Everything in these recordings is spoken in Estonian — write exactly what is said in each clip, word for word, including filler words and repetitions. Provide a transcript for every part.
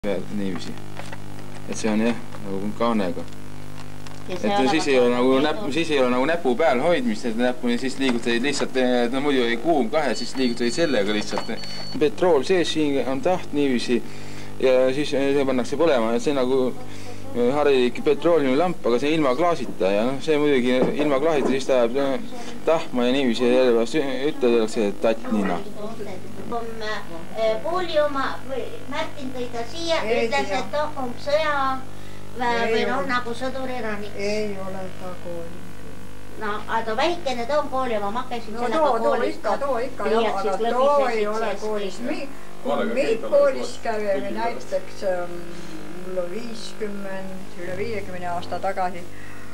niiviisi. Et see on jah, nagu kaanega. Et siis ei ole nagu näpu, siis ei ole nagu näpu peal hoidmist, et näpu siis liigutasid lihtsalt, no muidu ei kuum kahe, siis liigutasid sellega lihtsalt. Petrool sees siin on taht niiviisi ja siis see pannakse põlema, et see nagu harilik petrooliumlamp, aga see ilma klaasita ja noh, see muidugi ilma klaasita siis ta jääb tahma ja niiviisi ja jällevast ütled, et tattnina. Kun kuuli oma, Märtin tõi ta siia, ütles, et on sõja või on nagu sõduriraniks. Ei ole ta kooli. No, aga väikene too on kooli oma, ma käisin no, sellega too, koolist. Ikka, too ikka, jah, aga too ei ole koolis. Kui meid koolis käime näiteks mul viiskümmend, üle viiekümne aasta tagasi,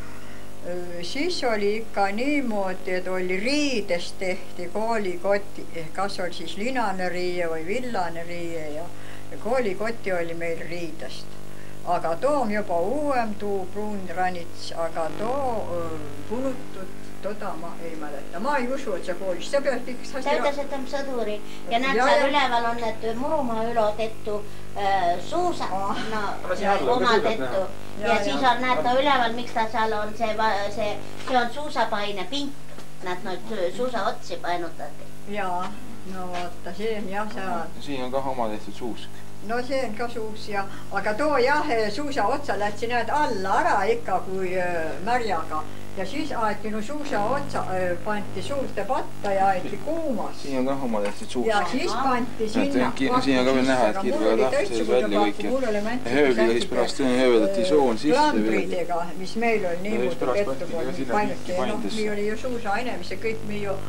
siis oli ikka niimoodi, et oli riidest tehti koolikoti, kas oli siis linane riie või villane riie ja koolikoti oli meil riidest. Aga too on juba uuem, tuu pruun ranits, aga too punutud, toda ma ei mäleta. Ma ei usu, et see koolis. See pealt üks hästi... Ta ütles, et on sõduri ja näed, seal üleval on need Murumaa ülo tettu suusa, no oma tettu. Ja siis on näed ta üleval, miks ta seal on, see on suusapaine pink, näed noid suusa otsi painutati. Jaa, no vaata, see on jah seal. Siin on ka oma tehtud suusk. No see on ka suus ja, aga too jah, suusa otsa lätsi näed alla ära ikka kui märjaga. Ja siis aeti no suusa otsa, panti suurde patta ja aeti kuumas. Siin on ka oma tehtud suusk. Ja siis panti sinna. Siin on ka veel näha, et kirvega tahtis välja kõik. Hööbliga siis pärast hööveldati soon sisse. Klambridega, mis meil oli niimoodi pettu painuti. Nii oli ju suusa aine, mis kõik me ju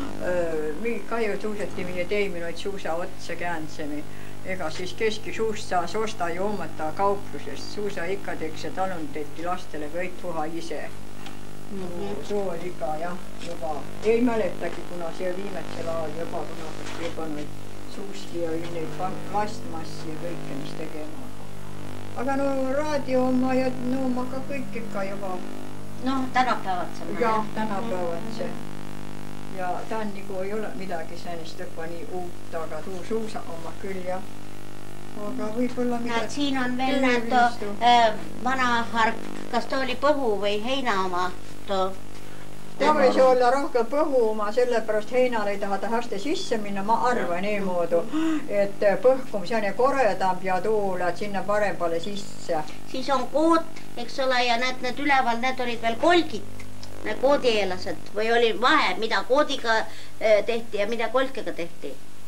kahju suusati meie teimi noid suusa otsa käändsemi. Ega siis keski suust saas osta ju omata kauplusest. Suusa ikka teeks ja talun tehti lastele kõik puha ise. Soo oli ikka jah, juba ei mäletagi, kuna see viimetsel ajal juba, kuna juba neid suuski ja neid plastmassi ja kõike, mis tegema. Aga no raadio oma ja no ma ka kõik ikka juba. No tänapäevad see. Jah, tänapäevad see. Ja ta on nagu ei ole midagi sennist õppa nii uut, aga tuu suusa oma küll jah. Aga võib-olla midagi... Näed, siin on veel näed too vana harp, kas too oli põhu või heina oma too? Ta võis olla rohkem põhu oma, sellepärast heinal ei taha ta hästi sisse minna, ma arvan niimoodu, et põhkum see on ja koredam ja tuulad sinna parempale sisse. Siis on koot, eks ole, ja näed, need üleval, need olid veel kolgid. Need koodieelased või oli vahe, mida koodiga tehti ja mida kolkega tehti?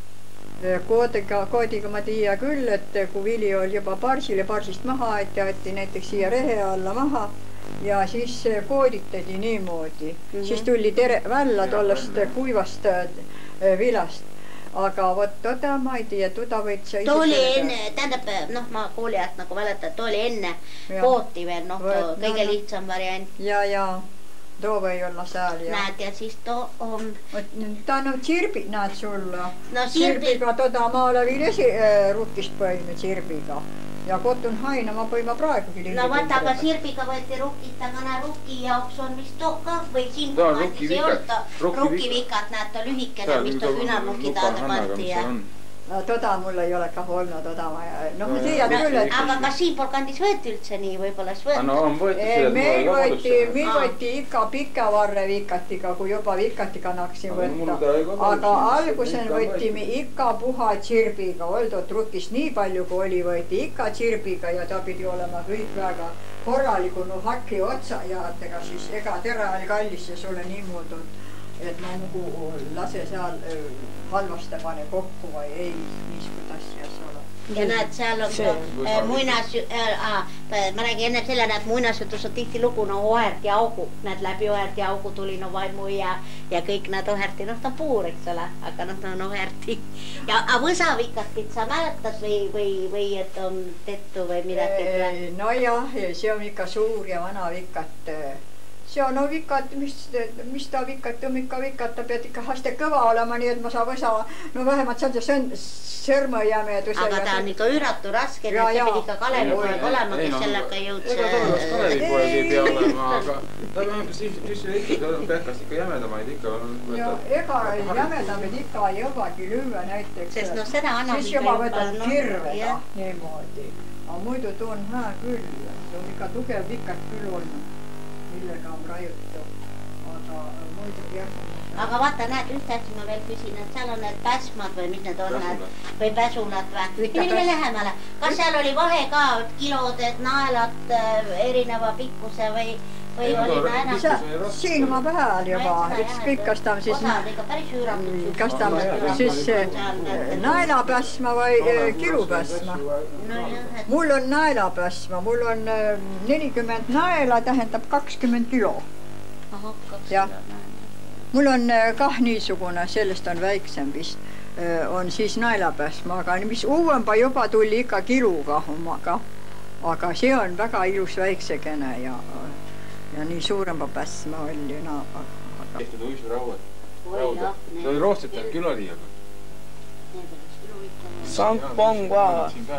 Koodiga, koodiga ma tiia küll, et kui vili oli juba parsile parsist maha, et jäeti näiteks siia rehe alla maha ja siis kooditati niimoodi. Mm -hmm. Siis tuli tere välja tollest kuivast vilast. Aga vot toda ma ei tea, toda võid sa ise... Too oli enne, tähendab, noh ma koolijalt nagu mäletan, too oli enne kooti veel, noh kõige lihtsam variant. Ja, ja. Too või olla seal ja... Näed, ja siis too on... Ta on tsirbi, näed sulla. No sirbi... Tsirbiga toda ma olevin esi rukkist põime tsirbiga. Ja kotun haina ma põima praegugi lindi. No vaata, aga sirbiga võeti rukkit, aga näe rukki jaoks on vist too ka või siin kumatis ei olta. Rukkivikat, näed, ta lühikene, mis ta künarluki taada panti ja... No toda mul ei ole kah olnud, toda ma... No ma tean küll, et... Aga kas siinpool kandis võeti üldse nii, võib-olla siis võeti? No on võetud meil võeti, meil võeti ikka pika varre vikatiga, kui juba vikatiga naksin võtta. Aga algusen võtime ikka puha tsirbiga, oldot rukkist nii palju, kui oli, võeti ikka tsirbiga ja ta pidi olema kõik väga korraliku no haki otsa ja ega siis ega tere oli kallis ja sulle niimoodi, et ma nagu lase seal halvaste pane kokku või ei, niisugust asja ole. Ja näed, seal on muinas, ma räägin enne selle, näed muinasjutus on tihti lugu, no oherti augu, näed läbi oherti augu tuli no vaimu ja, ja kõik nad oherti, noh ta on puur, eks ole, aga noh ta on oherti. Ja võsavikatit sa mäletas või, või, või et on tettu või midagi? No jah, see on ikka suur ja vana vikat see on no vikat, mis, mis ta vikata, ikka vikata, pead ikka haste kõva olema, nii et ma saan võsa, no vähemalt see on sõrmõjämedus. Aga ta on ikka üüratu raske, et see pidi ikka Kalevipoeg olema, kes sellega jõudse. Ega tollast Kalevipoeg ei pea olema, aga ta siis ikka pehkast ikka jämedamaid ikka. Ega jämedamaid ikka ei jõuagi lüüa näiteks. Sest no seda annab siis juba võtad kirveda niimoodi. Aga muidu tuon hää küll. See on ikka tugev vikat küll olnud, millega on raiutu. Aga muidu jah. Aga vaata, näed, ühte asja ma veel küsin, et seal on need päsmad või mis need on, või päsunad või? Inimene lähemale. Kas seal oli vahe ka, kilod, et naelad erineva pikkuse või või oli naelad? Siin oma peal juba, ükskõik kas ta on siis kas ta on siis naelapäsma või kilupäsma. Mul on naelapäsma, mul on nelikümmend naela, tähendab kakskümmend kilo. Jah. Mul on kah niisugune, sellest on väiksem vist, on siis naelapäsma, aga mis uuempa juba tuli ikka kiluga omaga. Aga see on väga ilus väiksekene ja, ja nii suurempa päsma oli naaba. Tehtud uisurauad. See oli roostetav küll oli, aga. Sangpongva.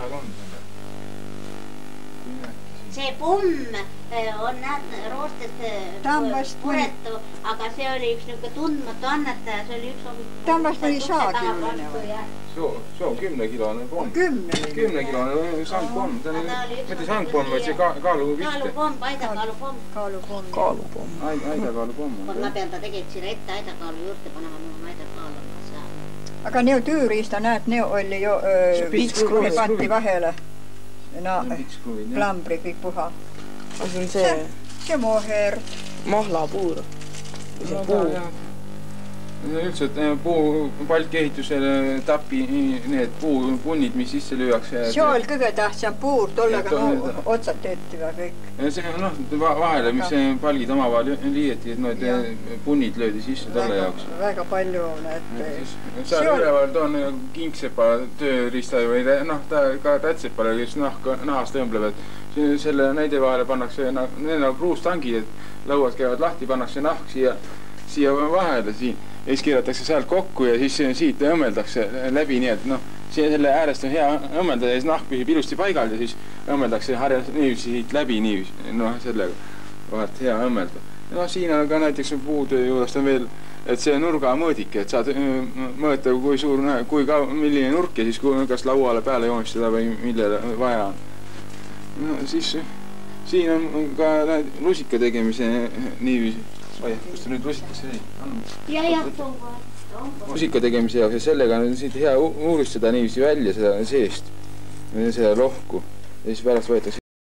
See pomm on näed roostest puretu, aga see oli üks niisugune tundmatu annetaja, see oli üks hommik. Tambast oli saakilune. See on kümnekilone pomm. Kümnekilone sangpomm. Mitte sangpomm, vaid see kaaluvitte. Kaalupomm, aidakaalupomm. Kaalupomm. Kaalupomm. Aidakaalupomm. Ma pean ta tegelikult sinna ette aidakaalu juurde panema, mul on aidakaalama seal. Aga neo tüüriista, näed, neo oli jo patti vahele. No, plambri kõik puha. See on see... See moher. Mahlapuur. See puu. Üldse puu palkeehitusele tapi need puupunnid, mis sisse lüüakse. See oli kõige tähtsam puur, tollega otsad teeti või kõik. See on noh, vahele, mis palgid omavahel liieti, et need punnid löödi sisse tolle jaoks. Väga palju need... Seal üleval toon kingsepa tööriista või noh, ta ka rätsepale, kes nahast tõmbleb, et selle näide vahele pannakse, need on pruustangid, et lõuad käivad lahti, pannakse nahk siia vahele siin. Ja siis keeratakse sealt kokku ja siis siit õmmeldakse läbi nii, et noh, selle äärest on hea õmmeldada ja siis nahk püsib ilusti paigal ja siis õmmeldakse harjas niiviisi siit läbi niiviisi, noh, sellega vahelt hea õmmelda. No siin on ka näiteks puutöö juurest on veel, et see nurga mõõdik, et saad mõõta, kui suur, kui ka, milline nurk ja siis kas lauale peale joonistada või millele vaja on. No siis siin on ka lusika tegemise niiviisi. Oi, kus ta nüüd lusikasse ei? Ja, ja, toonkoha. Lusika tegemise jaoks ja sellega on siit hea uuristada niiviisi välja seda seest, seda lohku ja siis pärast võetakse